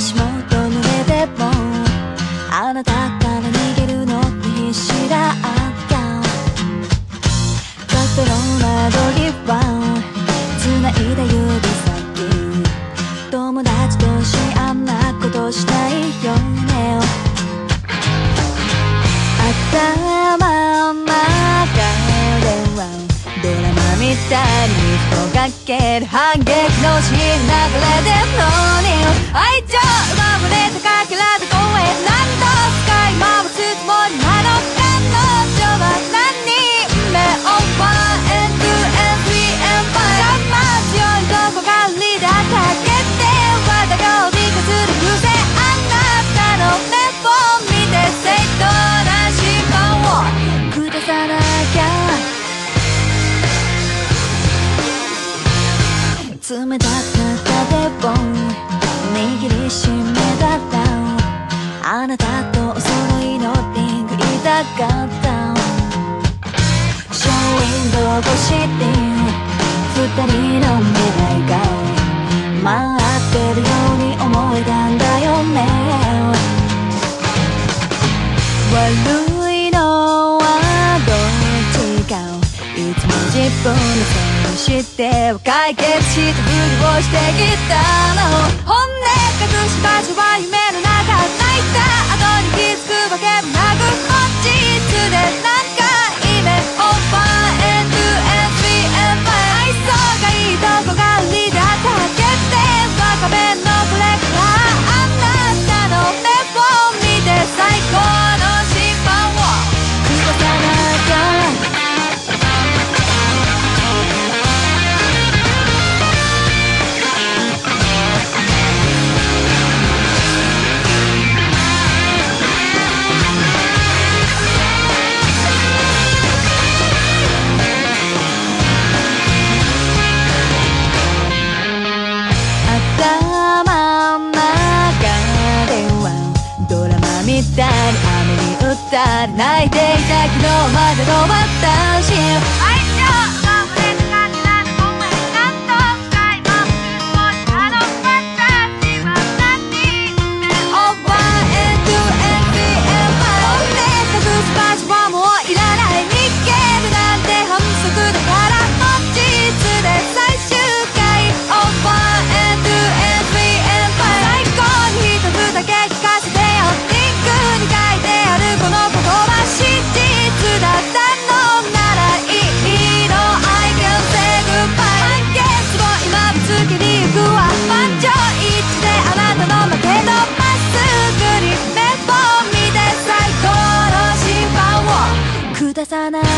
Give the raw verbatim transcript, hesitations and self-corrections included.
足元濡れてもあなたから逃げるのって必死だったカステロなどリバウ繋いだ指先友達としあんなことしたいよね頭の中ではドラマみたいに人がける反撃のシーン流れてるのに愛情奪われたかけらで声何度使い回すつもりなの彼女は何人目をワンエンツーエンスリーエンファイブ強いどこかリーダーかけて我がを理解する癖あなたの目を見て正当な時間を下さなきゃ冷たかった手を握りしめたらあなたとお揃いのリングいたかったショーウィンドウ越しに二人の未来が待ってるように思えたんだよね悪いのはどっちかいつも自分のせいにして解決したふりをしてきたの本音隠し場所は夢の中泣いた後に気づくわけもなく本日で何回目オーバーエンドエンスリーエンファイブ愛想がいいどこがリーダーだけでバカめのこれからあなたの目を見て最高の審判を下さなきゃみたいに雨に打ったり泣いていた昨日までの私愛情が溢れたかけらの声何度使い回すつもりなの私は何人目オーバーエンドエンスリーエンファイブ隠す場所はもういらない逃げるなんて反則だから本日で最終回オーバーエンドエンスリーエンファイブ最高に一つだけ聞かせてよに書いてあるこの言葉真実だったのならいいの I can say goodbye 判決を今ぶつけに行くわ満場一致であなたの負けのまっすぐに目を見て最高の審判を下さない